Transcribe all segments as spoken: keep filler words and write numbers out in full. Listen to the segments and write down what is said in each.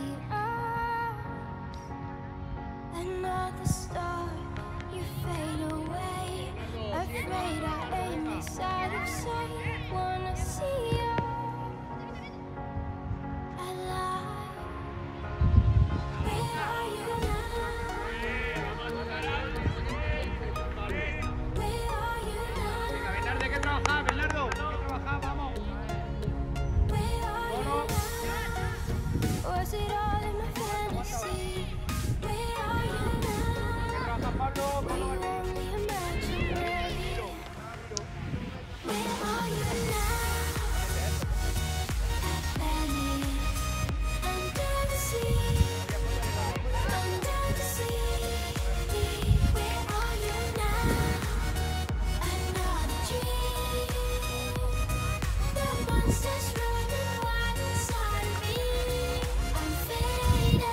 feel us? Another star, you fade away. Afraid our aim is out of sight. Wanna see you alive. Where are you now? Where are you now? Bernardo, hay que trabajar, Bernardo. Hay que trabajar, vamos. Where are you now? Was it all in my fantasy? Where are you now? Were you only imaginary? Where are you now? At Venice, under the sea, under the sea. Where are you now? Another dream. The monsters running wild inside of me. I'm faded.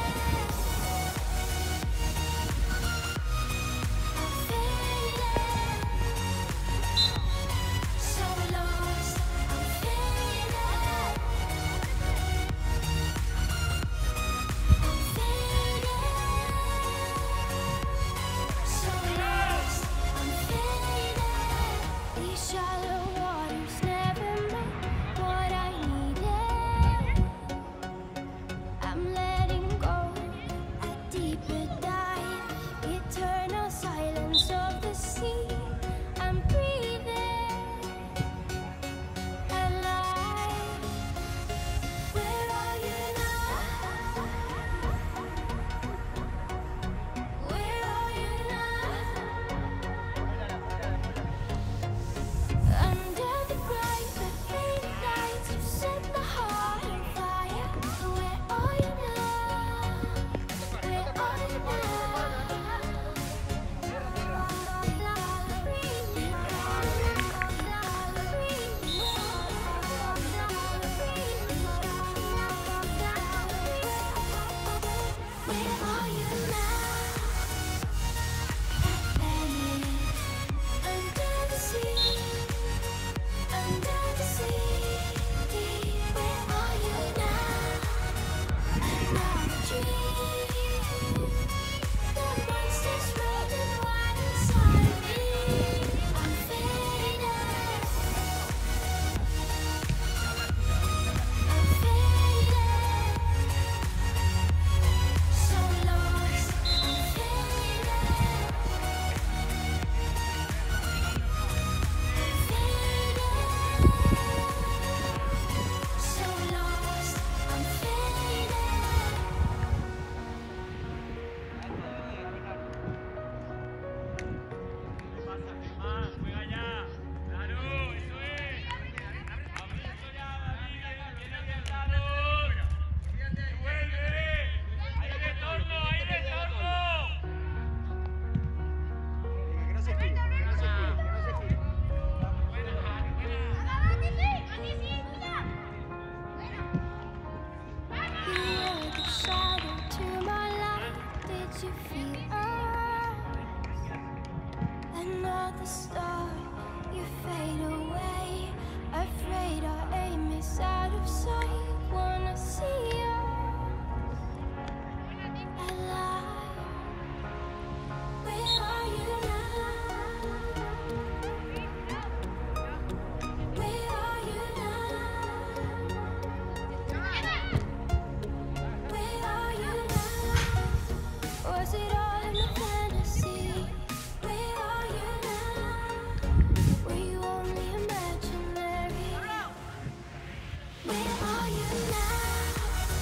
I'm faded. So lost. I'm faded. I'm faded. So lost. I'm faded. These shallow waters never meant what I needed. I'm letting go a deeper dive. Eternal silence of the sea. I'm breathing alive. Where are you now? Where are you now? Under the bright but fading lights, you set the heart on fire. Where are you now? Where are you now? Where are you now? At Venice, under the sea, under the sea. Where are you now? Another dream. The monsters running wild inside of me. I'm faded. I'm faded. So lost. I'm faded. So lost, I'm faded. Más, juega ya. Claro, eso es. Vamos, eso ya, David. Viene bien, claro. Vuelve. Ahí retorno, ahí retorno. Que no se esquive, que no se esquive, que no se esquive. You were the shadow to my light. Did you feel us? Another star, you fade away. Afraid our aim is out of sight. Wanna see you alive. Where are you now? Where are you now? Where are you now? Was it all in a fantasy? Where are you now? Were you only imaginary? Where are you now?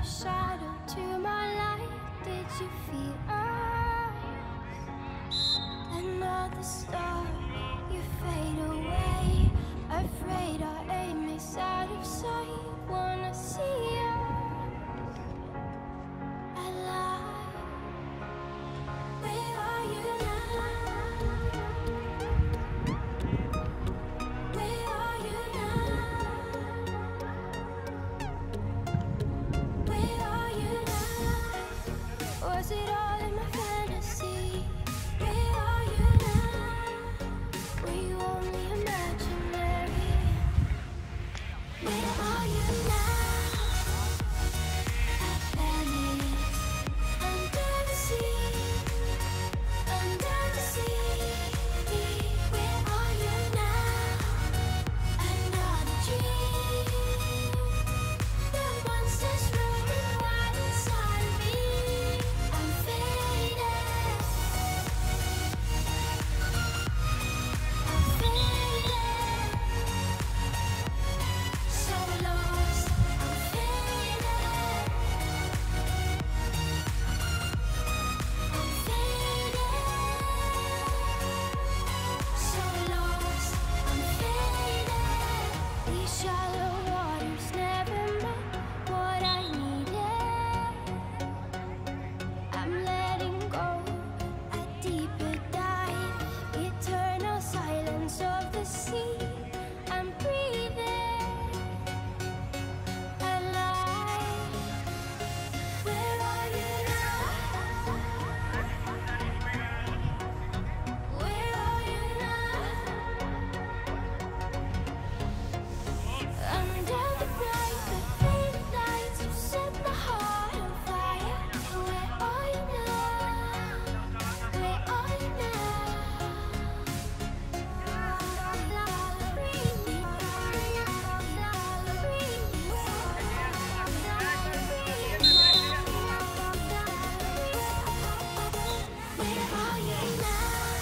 the shadow to my light. Did you feel us? Another star, you fade away. Afraid our aim is out of sight. Wanna see us alive. Where are you now? Where are you now? Where are you now? Was it all in my fantasy? Where are you now? Were you only imaginary? Where are you now? I vanished under the sea, under the sea. Where are you now? Another dream. The monsters roaming wild inside of me. I'm faded. I'm faded. So lost. I'm faded. I'm faded. So lost. I'm faded. These shallow waters never met what I needed. I'm letting go a deeper dive. Eternal silence of the sea. I'm breathing alive. Where are you now? Where are you now? Under the bright, the faded lights, you set my heart on fire. Where are you now? Where are you now? Where are you now?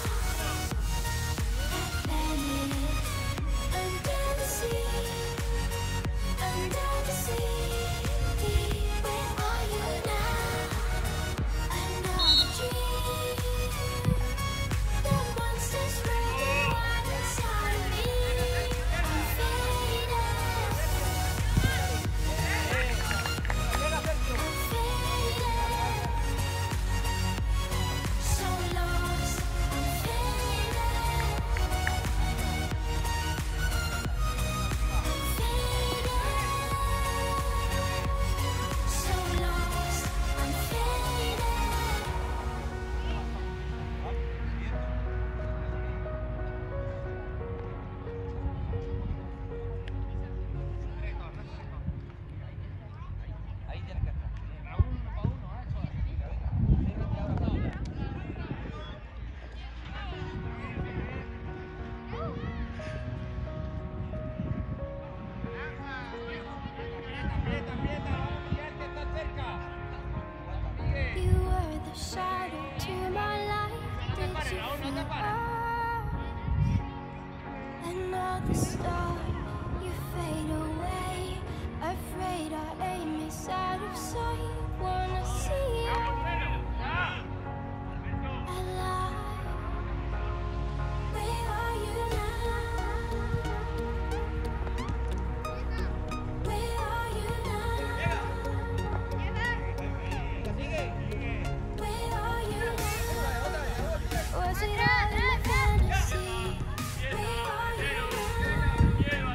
Vanished under the sea, under the sea. Where are you now? Another dream. The monsters roaming wild inside of me. I'm faded. I'm faded. So lost. I'm faded. I'm faded. So lost. I'm faded. Ahí tienes que estar. Aprieta, aprieta, Miguel, que está cerca. You were the shadow to my light. Did you feel us? Another star, you fade away. Afraid our aim is out of sight. Wanna see us alive. Where are you now? Where are you now? Sigue. Where are you now? Was it all in my fantasy? Where are you now?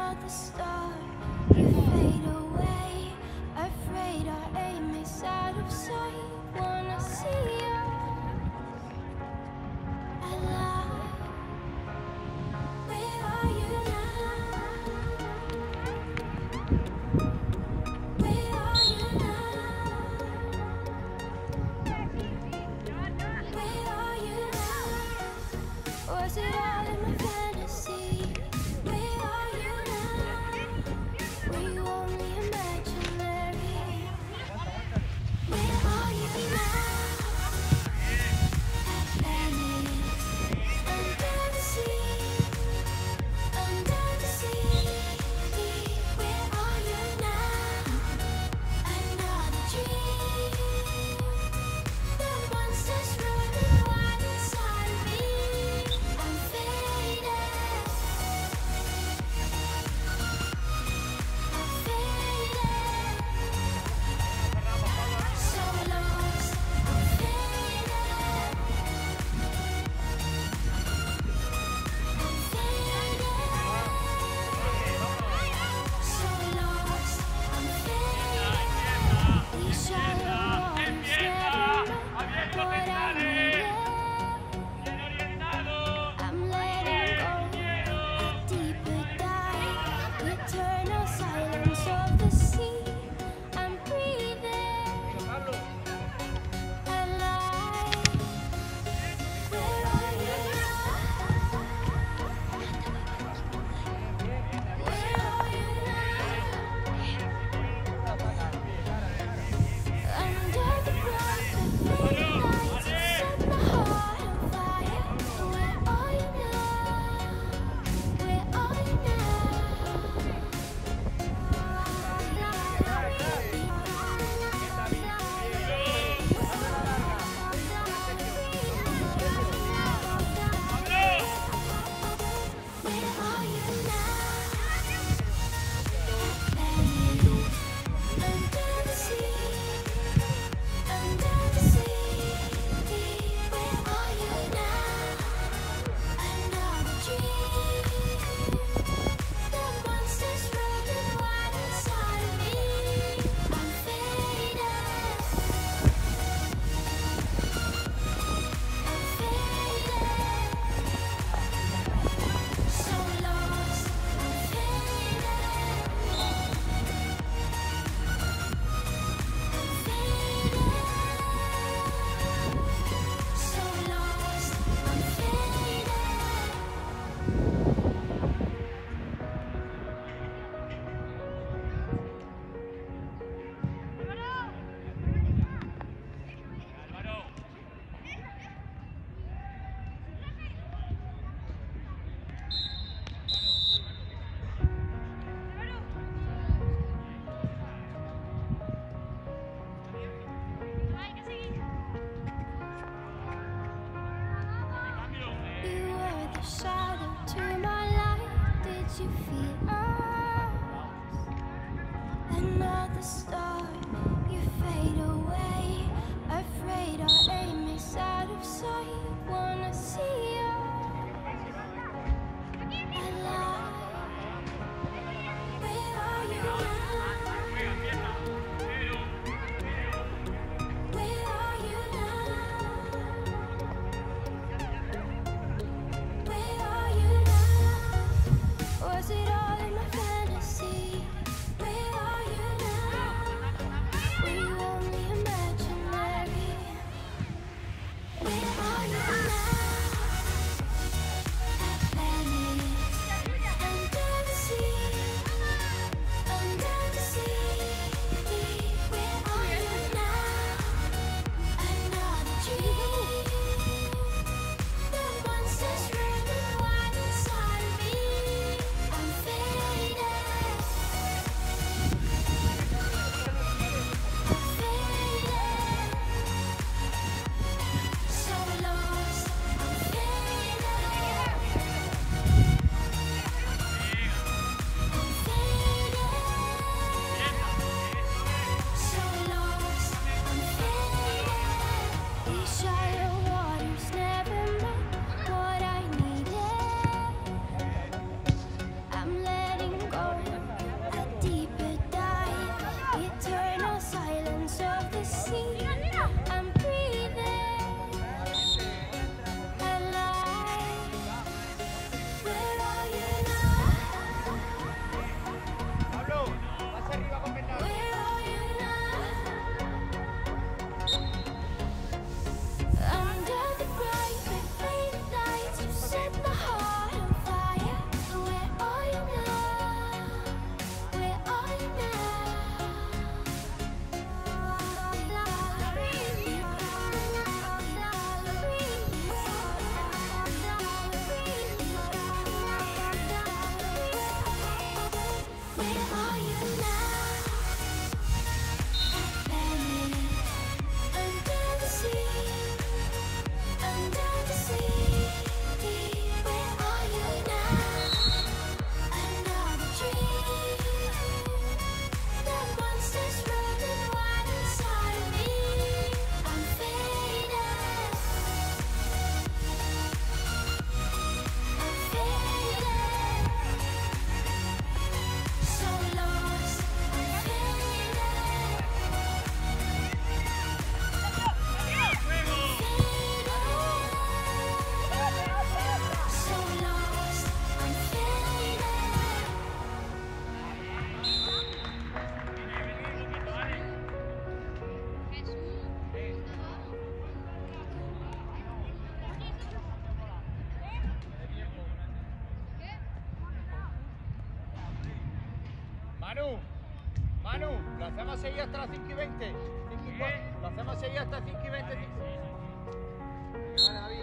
Another star, you fade away. Afraid our aim is out of sight. Wanna see us alive. Where are you now? Where are you now? Where are you now? Was it all in my fantasy? Where are you now? Were you only imaginary? Where are you now? Atlantis, under the sea, under the sea. Where are you now? Another dream. The monsters running wild inside of me. I'm faded. I'm faded. So lost. I'm faded. I'm faded. So lost. I'm faded. These shallow waters never meant what I needed. Bien orientado. I'm letting go, a deeper dive, eternal silence of the sea. I'm breathing alive. Where are you now? Where are you now? Under the ground, the midnight set my heart on fire. Where are you now? Where are you Where are you now? Under the sea, under the sea. Where are you now? Another dream. The monsters running wild inside of me. I'm faded. I'm faded. So lost. I'm faded. I'm faded. So lost. I'm faded. Álvaro. Cambio. You were the shadow to my light. Did you feel us? Another star, you fade away. Afraid our aim is out of sight. Wanna see us alive. Where are you now? Juega, empieza. Pero, Where are you now? Where are you now? Was it all in my fantasy? Where are you now? Manu, Manu, lo hacemos seguir hasta las cinco y veinte. cinco y cuatro. Lo hacemos seguir hasta cinco y veinte. Venga, David.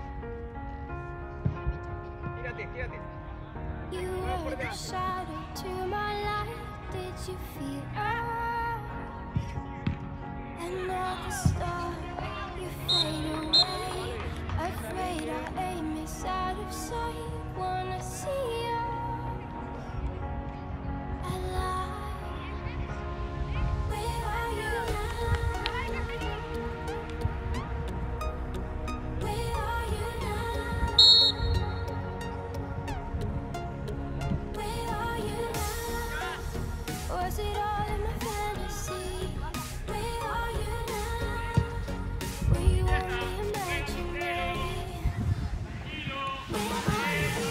Gírate, gírate. You were the shadow to my light. Did you feel us? Another star, you fade away. Afraid our aim is out of sight. Wanna see you alive. Where are you now? Where are you now? Where are you now? Was it all in my fantasy? Where are you now? Were you only imaginary? Where are you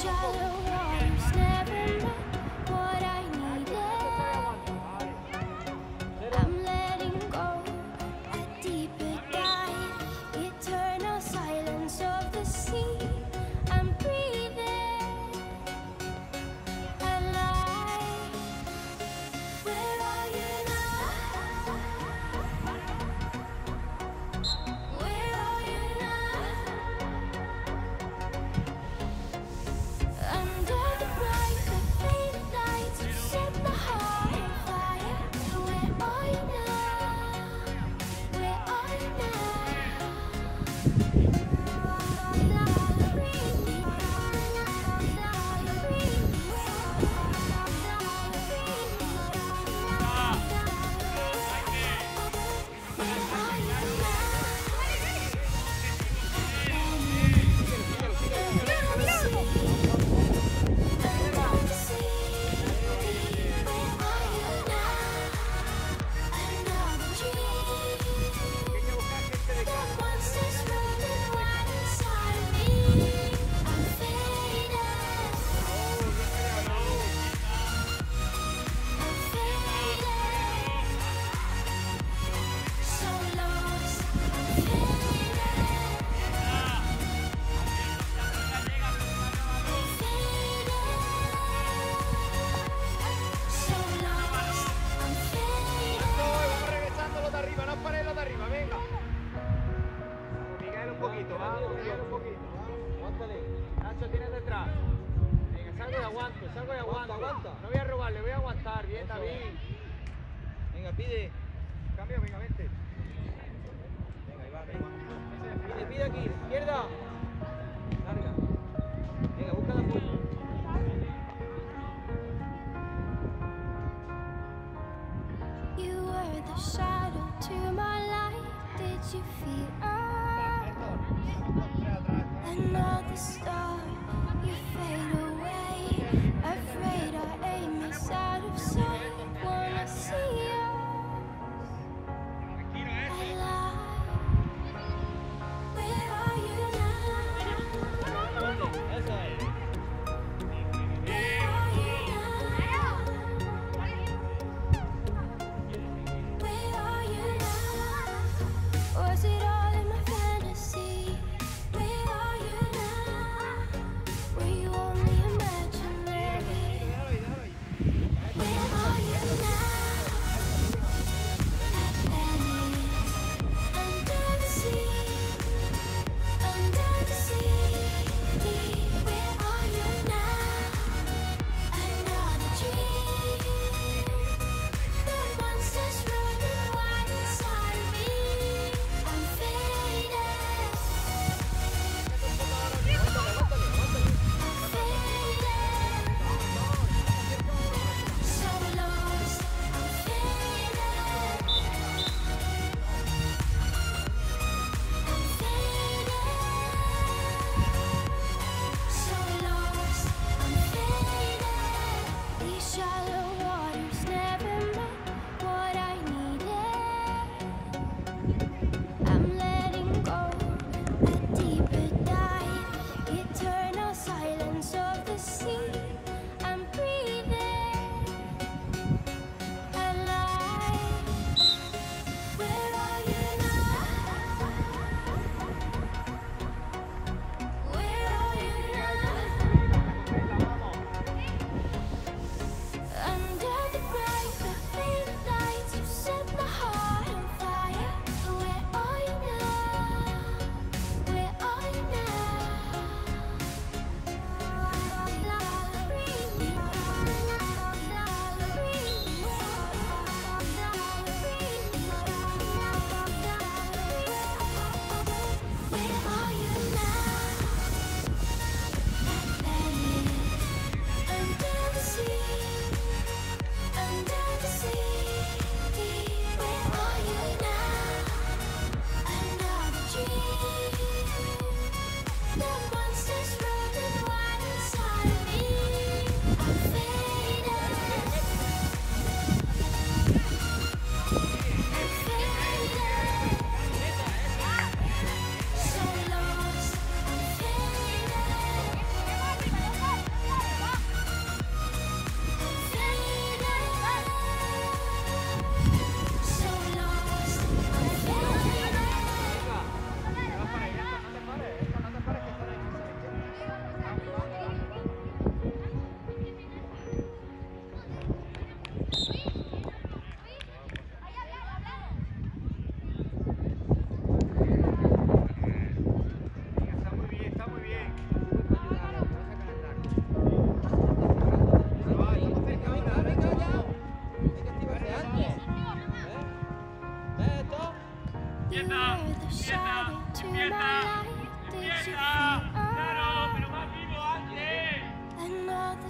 shallow waters never met what I needed. I'm letting go a deeper dive, eternal silence of the sea. I'm breathing alive. Where are you now? Where are you now? Under the bright, the faded lights, you set the heart on fire. Where are you now? Where are you Vamos regresándolo de arriba, no pares lo de arriba, venga. Vamos, Miguel, un poquito, vamos, Miguel, un poquito. Aguántale. Nacho, tienes detrás. Venga, salgo y aguanto, salgo y aguanto. Aguanta. No voy a robarle, voy a aguantar. Bien, Eso David. es. Venga, pide. Cambio, venga, vente. Venga, ahí va, venga. Pide, pide aquí, izquierda. Larga. Venga, busca la puerta. You were the shadow to my light. Did you feel us? Another star, you fade away. Afraid our aim is out of sight. Wanna see us alive. Where are you now? Esa es. Where are you now? Where are you now? Was it all in my fantasy? Where are you now?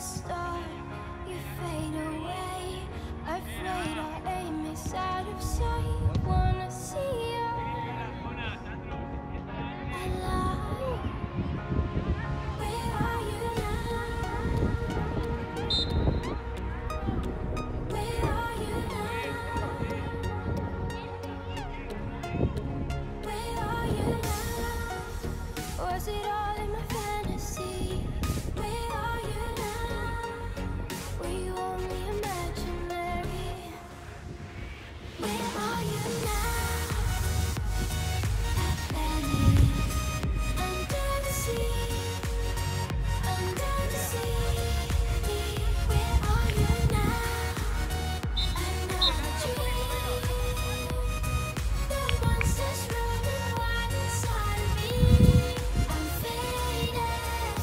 start, you fade away. Afraid our aim is out of sight. Wanna see you alive. Where are you now? Where are you now? Where are you now? Was it all in my fantasy? Where are you now? Were you only imaginary? Where are you now? Atlantis, under the sea, under the sea. Where are you now? Another dream. The monsters running wild inside of me. I'm faded.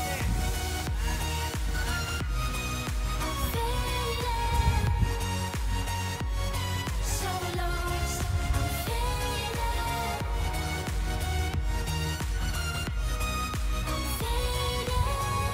I'm faded. So lost. I'm faded. I'm faded.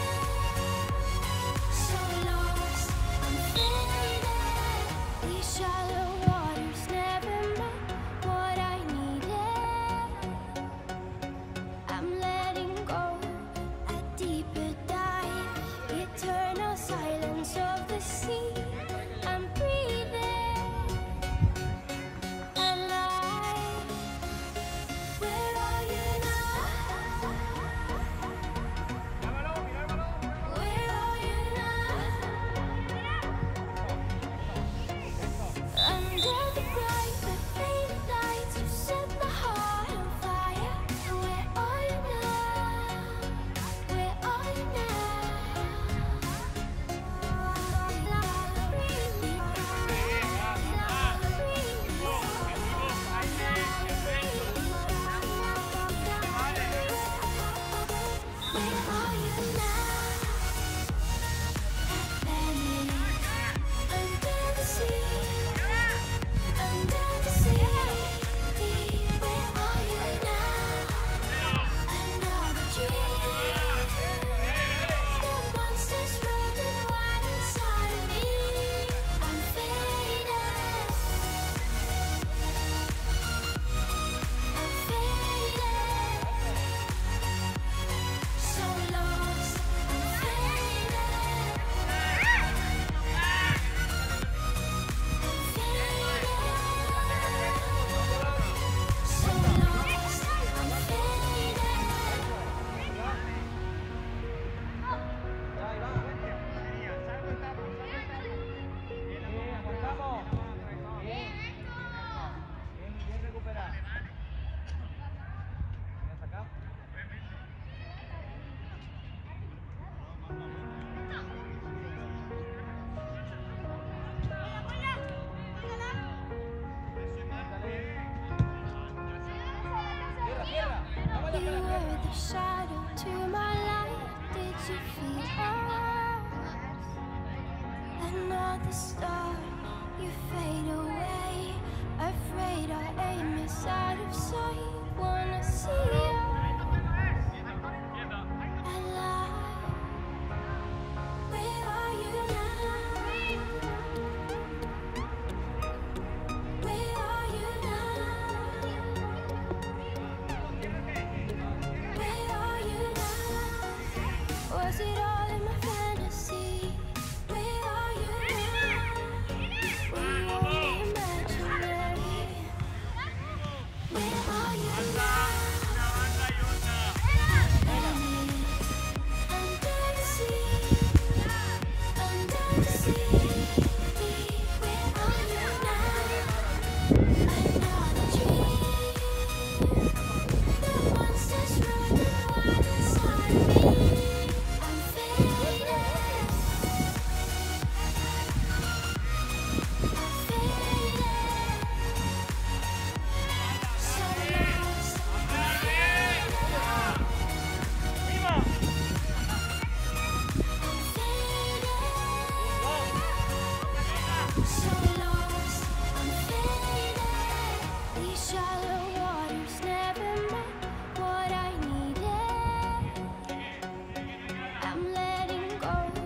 So lost. I'm faded. These shallow waters never met what I needed. I'm letting go a deeper dive. Eternal silence of the sea. I'm breathing alive. Where are you now? Where are you now? Under the bright but faded lights, you set my heart on fire. Where are you now? Where are you You were the shadow to my light. Did you feel us? Another star, you fade away. Afraid our aim is out of sight. Wanna see you alive. Where are you now? Where are you now? Where are you now? Was it all in my fantasy? Where are you now? Were you only imaginary? Where are you now? Under the sea, under the sea. Where are you now? Another dream. The monsters running wild inside me. I'm faded. I'm faded. So lost. I'm faded. I'm faded. So lost. I'm faded. These shallow waters never met what I needed. I'm letting go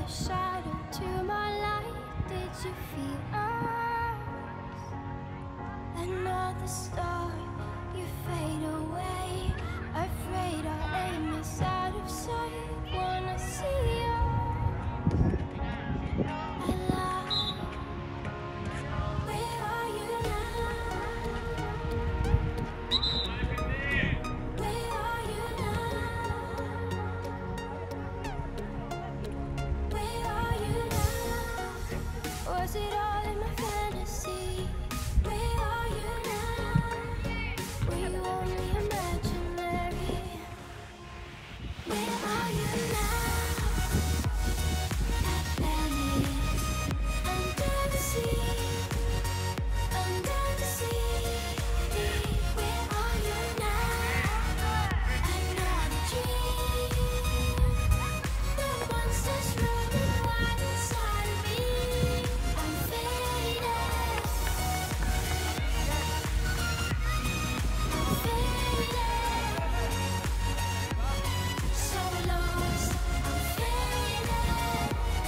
the shadow to my light. Did you feel us? Another star, you fade away. Afraid our aim is out of sight. Wanna see you alive. Where are you now? Where are you now? Where are you now? Was it all in my fantasy? Where are you now? Were you only imaginary? Where are you now? Atlantis, under the sea, under the sea. Where are you now? Another dream. The monsters running wild inside of me. I'm faded. I'm faded. So lost. I'm faded.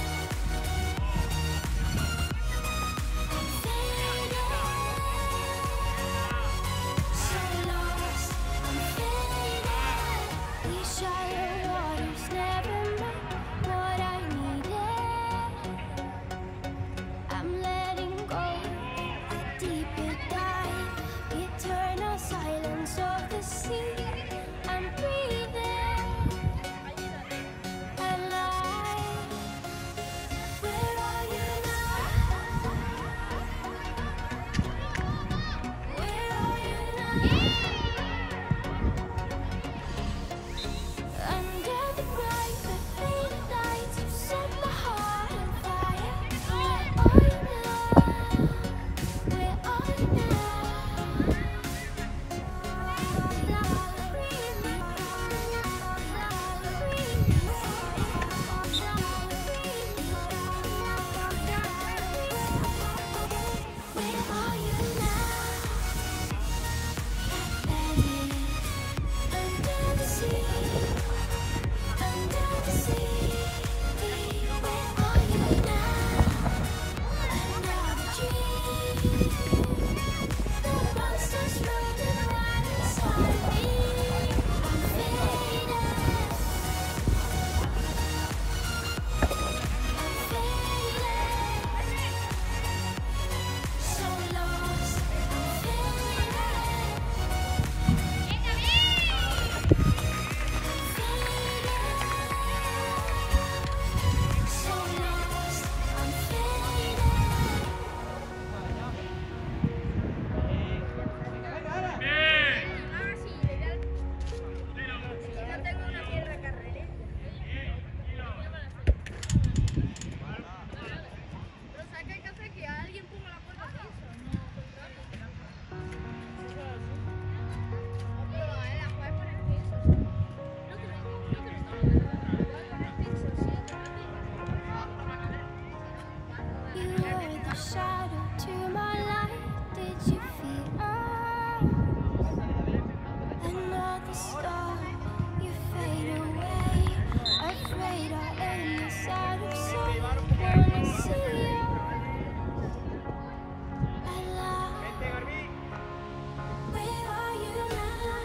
I'm faded. So lost. I'm faded. These shallow waters never meant what I needed. I'm letting go. A deeper dive. Eternal silence of the sea. I'm breathing alive. Where are you now? Where are you now? Under the bright but faded lights, you set my heart on fire. Where are you now? Where are you now? Where are you now? Atlantis, under the sea, under the sea. Where are you now? Another dream. The monsters running wild inside me. I'm faded. I'm faded. So lost. I'm faded. So lost. I'm faded. No tengo una piedra carrera. Pero ¿sabes qué hay que hacer? Que alguien ponga la puerta piso. No, pero a él la puedes poner piso. No creo, no creo. Poner piso, sí. You were the shadow to my light. Did you feel us? Another star, you fade away. Afraid our aim is out of sight. Wanna see you alive. Vente, Garbí. Where are you now?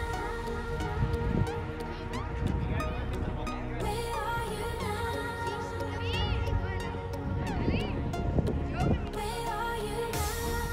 Where are you now? Where are you now?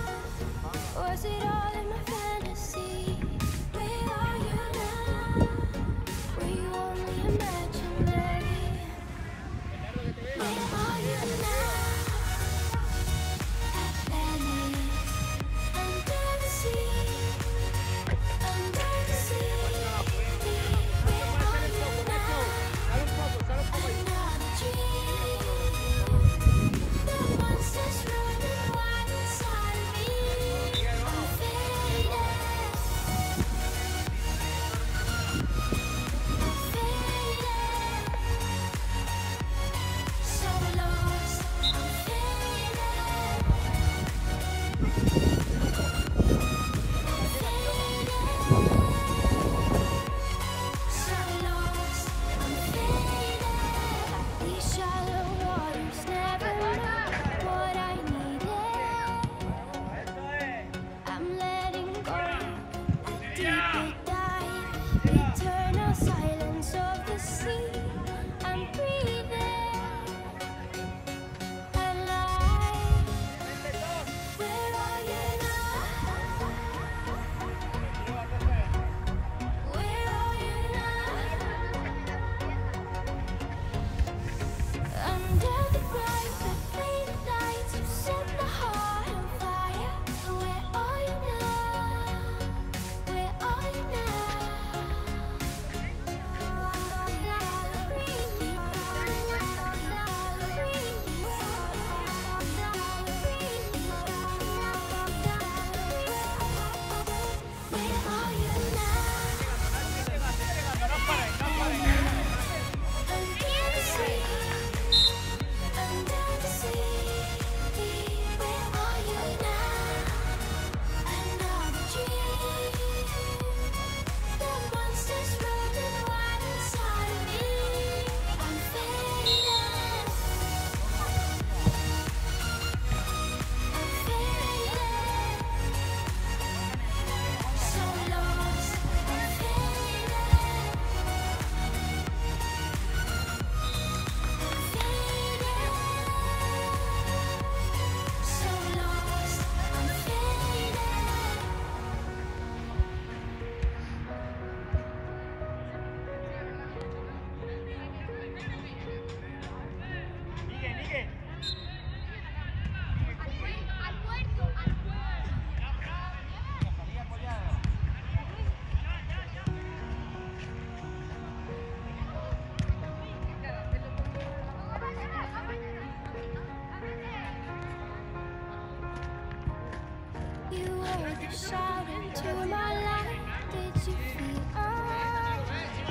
You were the shadow to my light. Did you feel us?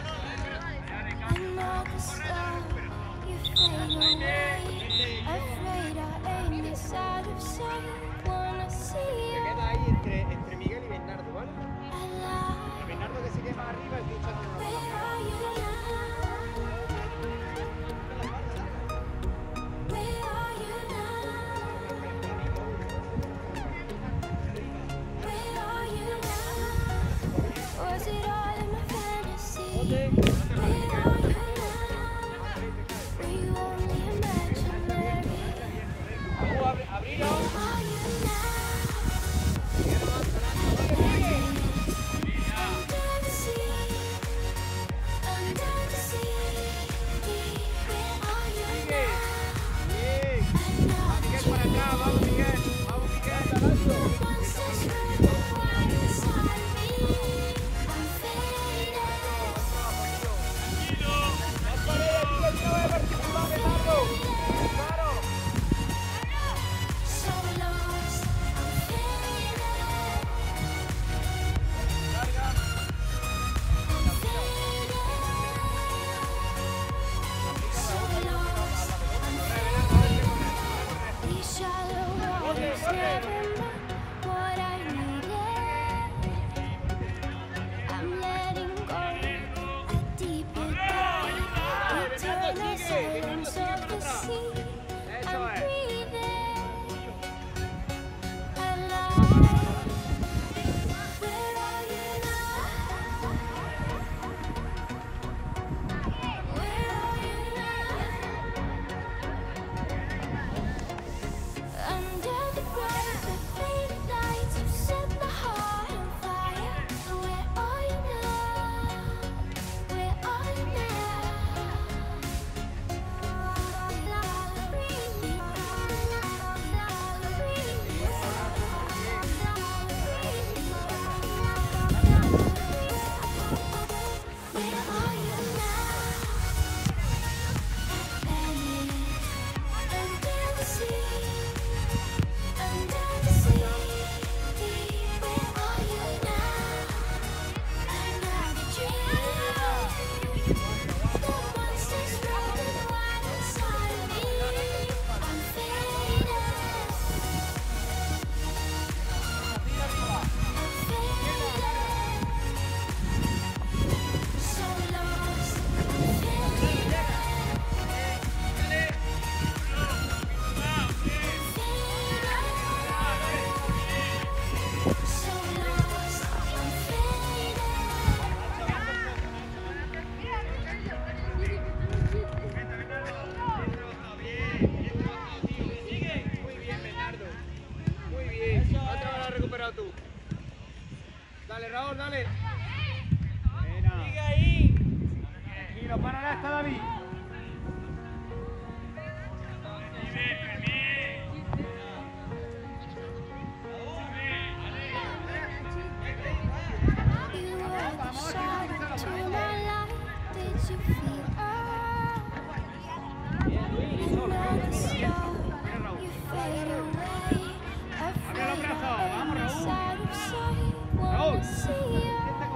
Another star, you fade away. Afraid our aim is out of sight. Wanna see Se you queda ahí entre, entre Miguel y Bernardo, ¿vale? alive. Bernardo que se queda más arriba y tú echando una Where bola. are you now? Where are you now? Where are you now? Was it all in my fantasy? Where are you now? Were you only imaginary? Vamos a abrir, abrirlo. Where are you now? Under the sea, under the sea. Where are you now? Bien. Miguel para atrás, vamos Miguel. Vamos Miguel. Monsters running wild inside me. I'm fading. Las paredes, Miguel, no voy a participar, Bernardo. Claro. So lost, I'm fading. Larga. So lost, these shallow waters never meant what I needed. I'm letting go a deeper dive. Eternal silence of the sea. I'm breathing alive. Where are you now? Where are you now? Under the bright but faded lights, you set my heart on fire. Where are you now? Where are you Where are you now? Under the sea, under the sea. Where are you now? Another dream. The monsters running wild inside me. I'm fading. I'm fading. So lost, fading. So lost, I'm fading. Muy bien, Bernardo. Muy bien. Otra vez la has recuperado tú. Dale, Raúl, dale. Sigue ahí. Tranquilo, para esta, David. You were the shadow to my light. Did you feel us? Another star, you fade away. Afraid our aim is out of sight. Wanna see you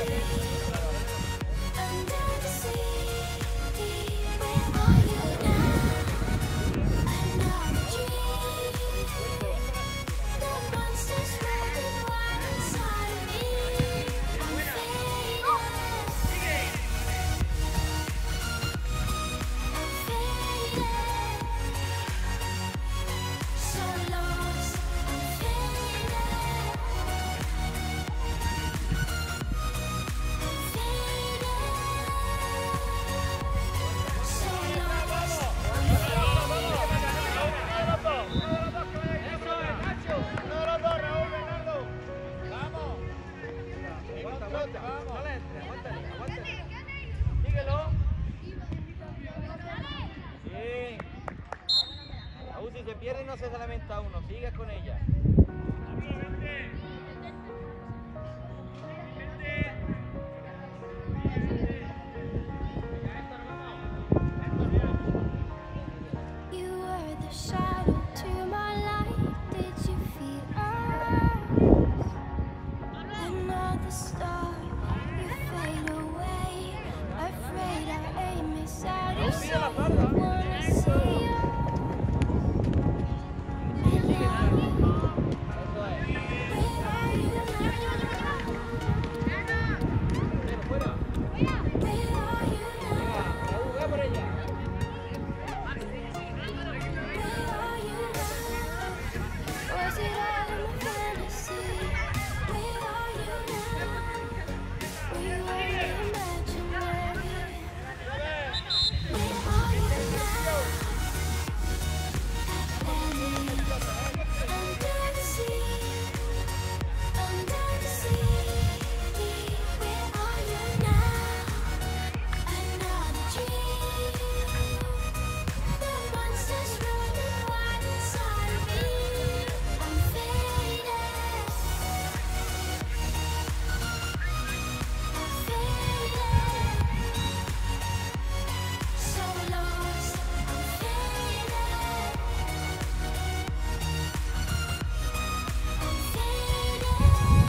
under the sea. Where are you now? Another dream. The monsters running wild inside of me. I'm fading. I'm fading. So lost. I'm fading. Uno de los dos, Raúl, Bernardo. Vamos. Aguanta, aguanta, vamos. No le entre, aguántale, aguántale. Síguelo. Bien. Aún si se pierde no se lamenta uno, sigue con ella. You were the shadow to my light. Did you feel us? Another star, you fade away. Afraid our aim is out of sight. Wanna see you. Eso es. Where are you now? Ven, fuera. Where are you now? Raúl, ve por ella. Where are you now? Was it all in my fantasy? Where are you now? Were you only imaginary? Where are you now? Under the sea, under the sea. Where are you now? Another dream. The monsters running wild inside of me. I'm fading. I'm fading. So lost. I'm fading. I'm fading.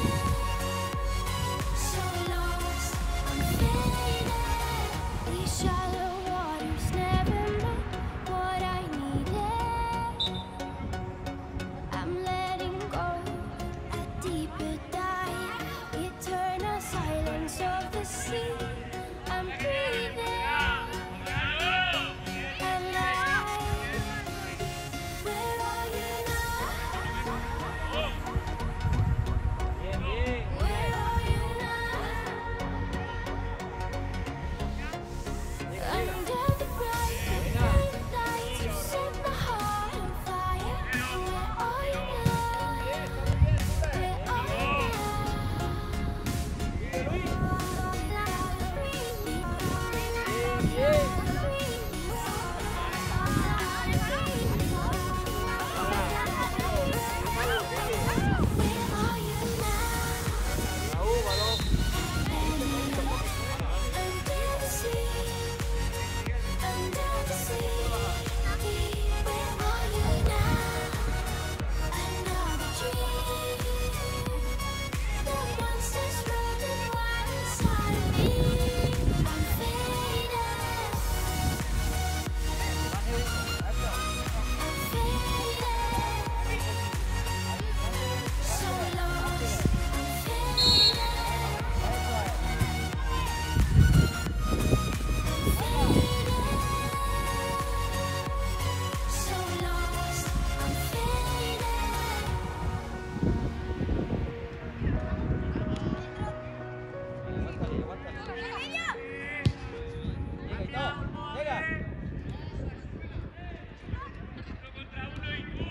So lost. I'm fading. These shallow waters never meant what I needed. I'm letting go a deeper dive. Eternal silence of the sea. I'm breathing alive. Where are you now? Bien, bien. Where are you now? Under the bright lights, you set my heart on fire. Where are you now? Where are you Raúl, balón. Under the sea, under the sea. Where are you now? Another dream. The monsters running wild inside of me. I'm fading. I'm fading. So lost. I'm fading. So lost, I'm fading. Aguántale, aguántale. Llega y todo. Llega. Contra uno y tú.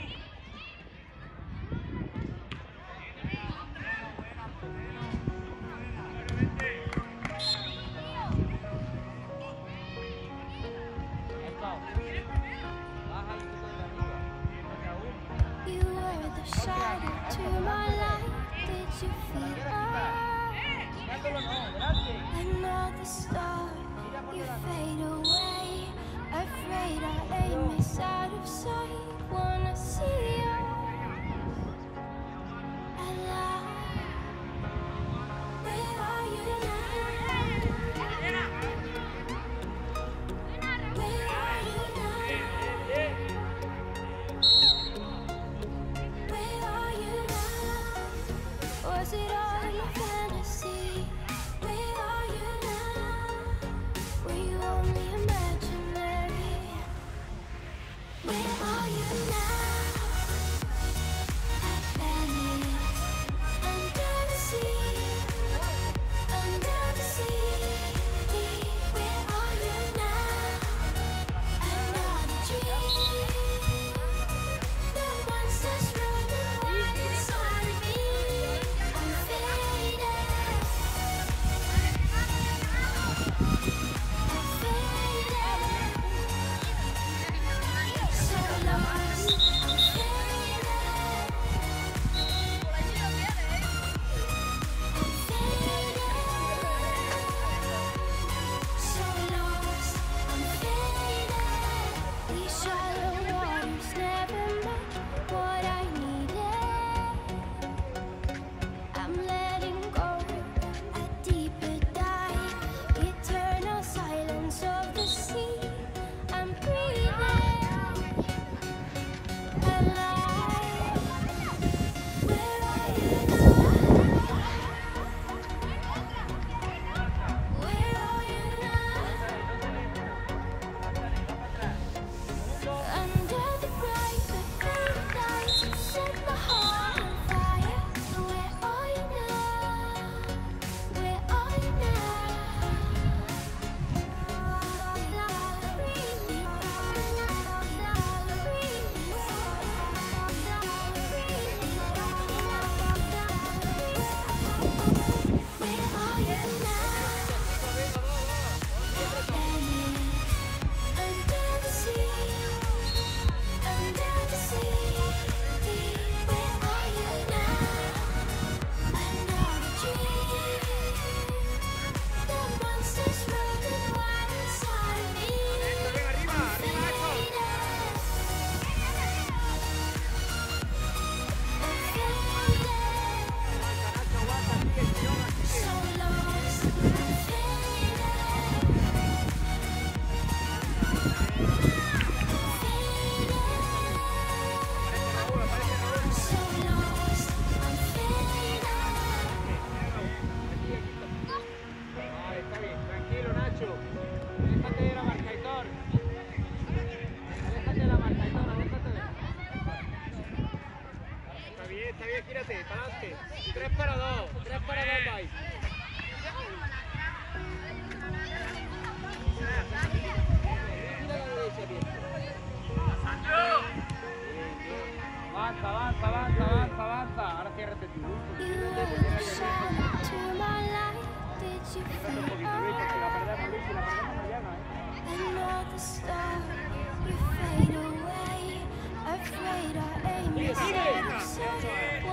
Eso. Baja y tú de arriba. Raúl. You were the shadow to my light. Did you feel us? Dándolo no, delante. Another star, you fade away. Afraid our aim is out of sight. Wanna see you alive. Where are you tres para dos, tres para dos vais. Mira la derecha, bien. Avanza, avanza, avanza, avanza, avanza. Ahora ciérrate tú. You were the shadow to my light. Did you Un feel poquito, Luis, porque la perdemos, Luis, si la perdemos no llega, ¿eh? another star? You fade away. Afraid our aim is out of sight.